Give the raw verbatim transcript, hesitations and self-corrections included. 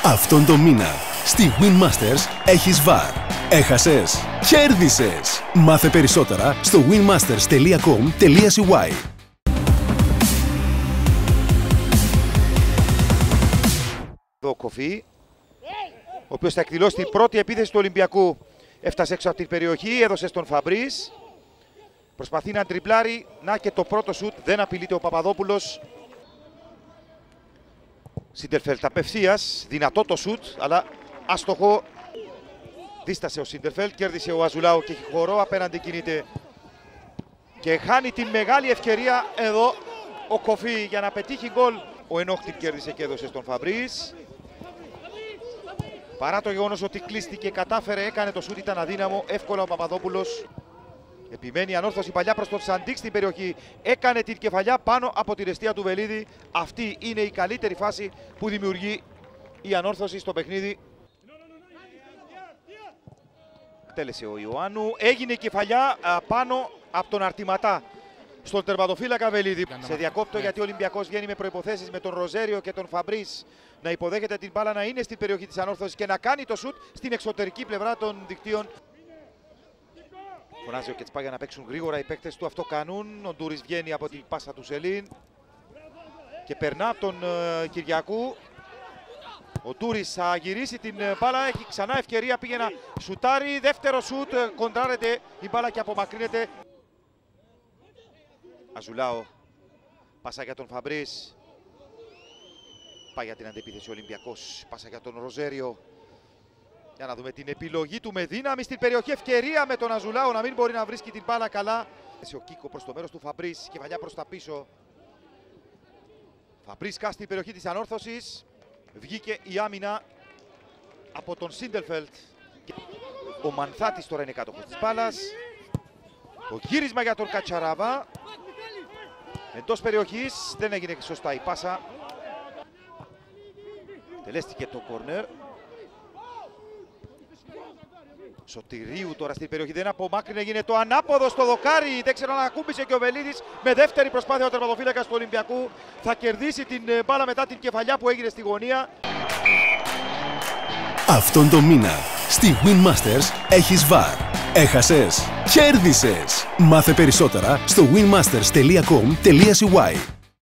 Αυτόν τον μήνα στη Win Masters έχεις βαρ. Έχασες, κέρδισες. Μάθε περισσότερα στο win masters τελεία com τελεία c y. Ο Κοφή, ο οποίος θα εκδηλώσει την πρώτη επίθεση του Ολυμπιακού. Έφτασε έξω από την περιοχή, έδωσε στον Φαμπρίς. Προσπαθεί να τριπλάρει, να και το πρώτο σουτ, δεν απειλείται ο Παπαδόπουλος. Σίντερφελτ απευθείας, δυνατό το σουτ, αλλά άστοχο. Δίστασε ο Σίντερφελτ, κέρδισε ο Αζουλάου και έχει χορό, απέναντι κινείται. Και χάνει την μεγάλη ευκαιρία εδώ ο Κοφή για να πετύχει γκολ. Ο Ενόχτιν κέρδισε και έδωσε στον Φαμπρίς. Παρά το γεγονός ότι κλείστηκε, κατάφερε, έκανε το σούτ, ήταν αδύναμο, εύκολα ο Παπαδόπουλος. Επιμένει η ανόρθωση παλιά προς τον Σαντίκ στην περιοχή. Έκανε την κεφαλιά πάνω από την εστία του Βελίδη. Αυτή είναι η καλύτερη φάση που δημιουργεί η ανόρθωση στο παιχνίδι. Τέλεσε ο Ιωάννου. Έγινε η κεφαλιά πάνω από τον Αρτηματά στον τερματοφύλακα Βελίδη. Σε διακόπτω γιατί ο Ολυμπιακός βγαίνει με προϋποθέσεις με τον Ροζέριο και τον Φαμπρίς να υποδέχεται την μπάλα, να είναι στην περιοχή της ανόρθωσης και να κάνει το σουτ στην εξωτερική πλευρά των δικτύων. Φωνάζει ο Κετσπά για να παίξουν γρήγορα οι παίκτες του, αυτό κάνουν. Ο Ντούρις βγαίνει από την πάσα του Σελίν και περνά από τον uh, Κυριακού. Ο Ντούρις θα γυρίσει την μπάλα, έχει ξανά ευκαιρία, πήγε να σουτάρει. Δεύτερο σουτ, κοντράρεται η μπάλα και απομακρύνεται. Αζουλάο, πάσα για τον Φαμπρίς. Πάει για την αντεπίθεση ο Ολυμπιακός, πάσα για τον Ροζέριο. Για να δούμε την επιλογή του με δύναμη στην περιοχή. Ευκαιρία με τον Αζουλάο να μην μπορεί να βρίσκει την μπάλα καλά. Ο Κίκο προς το μέρος του Φαμπρίς, κεφαλιά προς τα πίσω. Φαμπρίς κάσει την περιοχή της ανόρθωσης. Βγήκε η άμυνα από τον Σίντερφελτ. Ο Μανθάτης τώρα είναι κάτω της μπάλας. Το γύρισμα για τον Κατσαράβα. Εντός περιοχής δεν έγινε σωστά η πάσα. Τελέστηκε το κόρνερ. Σωτηρίου τώρα στην περιοχή, δεν απομάκρυνε, γίνεται το ανάποδο στο δοκάρι. Δεν ξέρω αν ακούμπησε και ο Βελίδης. Με δεύτερη προσπάθεια ο τερματοφύλακας του Ολυμπιακού θα κερδίσει την μπάλα μετά την κεφαλιά που έγινε στη γωνία. Αυτόν τον μήνα στη Win Masters έχεις βαρ. Έχασες, κέρδισες. Μάθε περισσότερα στο win masters τελεία com τελεία c y.